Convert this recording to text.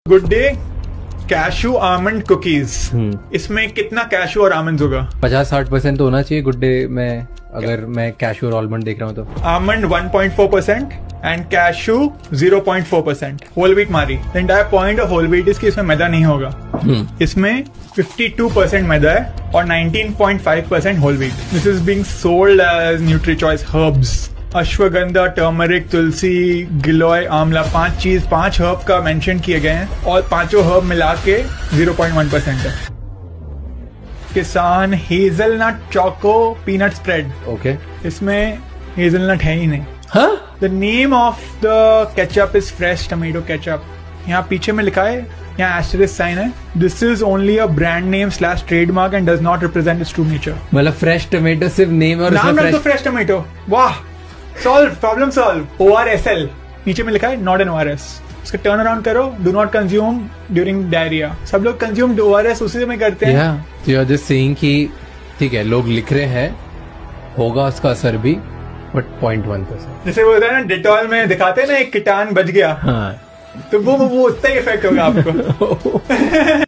Good day cashew almond cookies. इसमें कितना cashew और आमंड होगा? 50-60% तो होना चाहिए गुड डे में, अगर मैं कैशू और आलमंड देख रहा हूँ तो। Almond 1.4% and cashew 0.4%। Whole wheat Marie. The entire point of whole wheat इसकी इसमें मैदा नहीं होगा। इसमें 52% मैदा है और 19.5% whole wheat. This is being sold as Nutri Choice herbs. Ashwagandha, turmeric, tulsi, giloy, amla, 5 herb का मेंशन किए गए हैं और पांचों हर्ब मिला के 0.1% है। Kissan hazelnut choco peanut spread. Okay, इसमें हेजलनट है ही नहीं। हाँ, the name of the ketchup is fresh tomato ketchup. यहाँ पीछे में लिखा है, यहाँ एस्टेरिस्क साइन है, this is only a brand name / trademark and does not represent its true nature. मतलब फ्रेश टमेटो सिर्फ नेम और नाम रख दो फ्रेश टमेटो। वाह, सॉल्व, प्रॉब्लम सॉल्व। ORSL नीचे में लिखा है, नॉट एन ORS। इसका टर्न अराउंड करो, do not consume during diarrhoea. सब लोग कंज्यूम ORS उसी में करते हैं। तो यू आर जस्ट सेइंग कि ठीक है, लोग लिख रहे हैं, होगा उसका असर भी, बट 0.1%। जैसे वो होता है ना, डेटॉल में दिखाते हैं ना, एक कीटाणु बच गया, हाँ, तो वो उतना ही इफेक्ट होगा आपको।